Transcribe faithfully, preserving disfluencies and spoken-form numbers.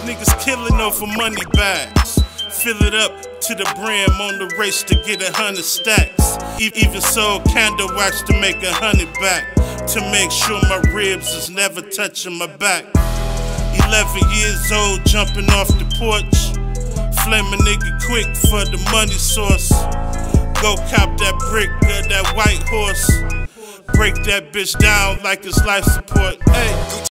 niggas killing over money bags. Fill it up to the brim on the race to get a hundred stacks. Even sold candle wax to make a hundred back, to make sure my ribs is never touching my back. Eleven years old, jumping off the porch. Flame a nigga quick for the money source. Go cop that brick of that white horse. Break that bitch down like it's life support. Hey.